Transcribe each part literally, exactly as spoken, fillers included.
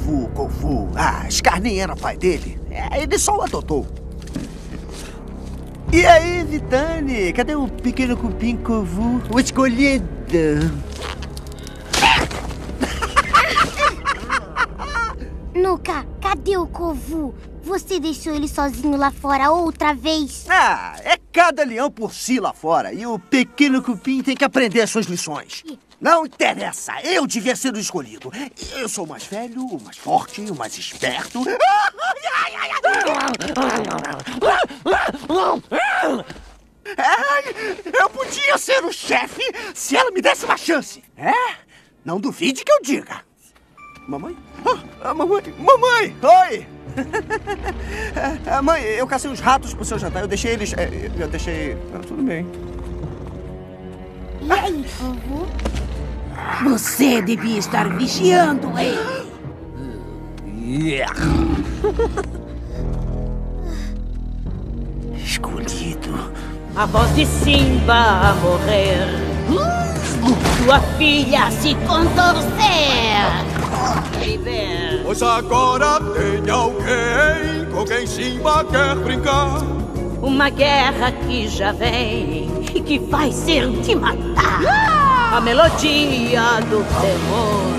Kovu, Kovu. Ah, Scar nem era pai dele. É, ele só o adotou. E aí, Vitani? Cadê o pequeno cupim Kovu? O escolhido. Nuka, cadê o Kovu? Você deixou ele sozinho lá fora outra vez? Ah, é cada leão por si lá fora. E o pequeno cupim tem que aprender as suas lições. Não interessa, eu devia ser o escolhido. Eu sou o mais velho, o mais forte, o mais esperto. É, eu podia ser o chefe se ela me desse uma chance. É? Não duvide que eu diga. Mamãe? Ah, mamãe! Mamãe! Oi! Mãe, eu cacei uns ratos pro seu jantar. Eu deixei eles... Eu deixei... Ah, tudo bem. E aí, Kovu? Você devia estar vigiando ele. Escolhido. A voz de Simba a morrer. Sua filha se contorcer. Viver. Pois agora tem alguém com quem Simba quer brincar. Uma guerra que já vem e que vai ser de matar. A melodia do temor,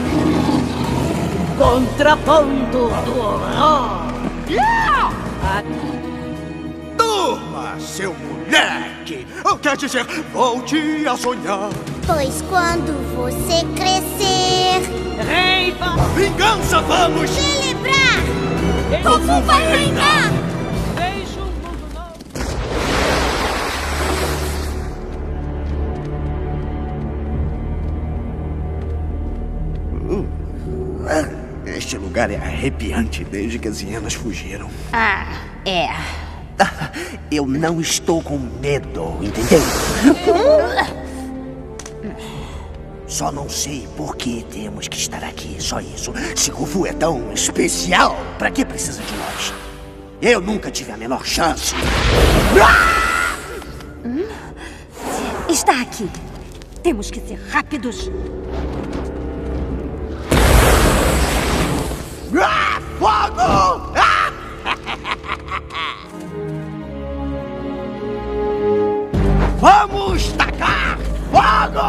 contraponto do horror. A... Durma, seu moleque! Quer dizer, volte a sonhar. Pois quando você crescer, Rei va... Vingança, vamos! celebrar! Kovu Kovu vai reinar! Deixa um mundo novo. Este lugar é arrepiante desde que as hienas fugiram. Ah, é. Eu não estou com medo, entendeu? Só não sei por que temos que estar aqui, só isso. Se Kovu é tão especial, pra que precisa de nós? Eu nunca tive a menor chance. Hum? Está aqui. Temos que ser rápidos. Ah, fogo! Ah! Vamos tacar fogo!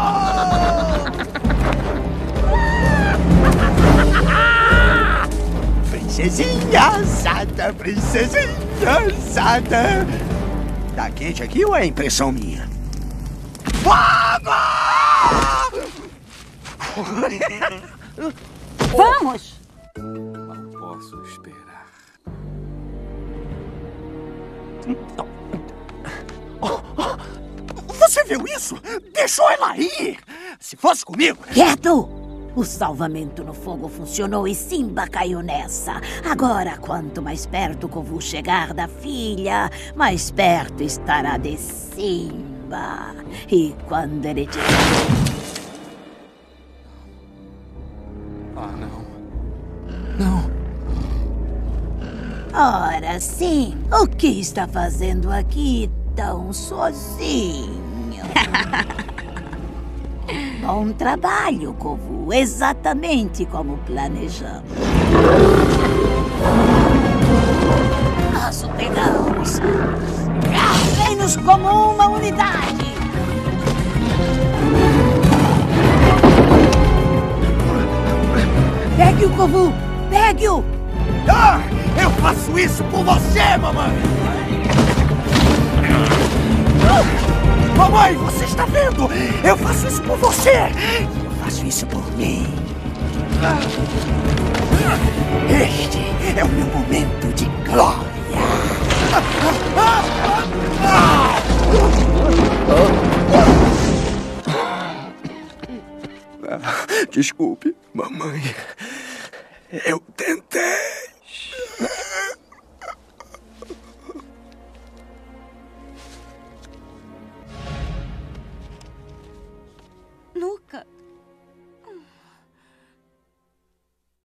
Princesinha assada, princesinha assada. Tá quente aqui ou é impressão minha? Fogo! Vamos! Não posso esperar. Você viu isso? Deixou ela ir! Se fosse comigo... Quieto! O salvamento no fogo funcionou e Simba caiu nessa. Agora, quanto mais perto Kovu chegar da filha, mais perto estará de Simba. E quando ele tiver... Ah, não. Não. Ora, sim. O que está fazendo aqui tão sozinho? Bom trabalho, Kovu. Exatamente como planejamos. Nós o pegamos. Vem-nos como uma unidade. Pegue-o, Kovu. Pegue-o. Ah, eu faço isso por você, mamãe! Mamãe, você está vendo? Eu faço isso por você! Eu faço isso por mim. Este é o meu momento de glória. Desculpe, mamãe. Eu tentei. Nuka,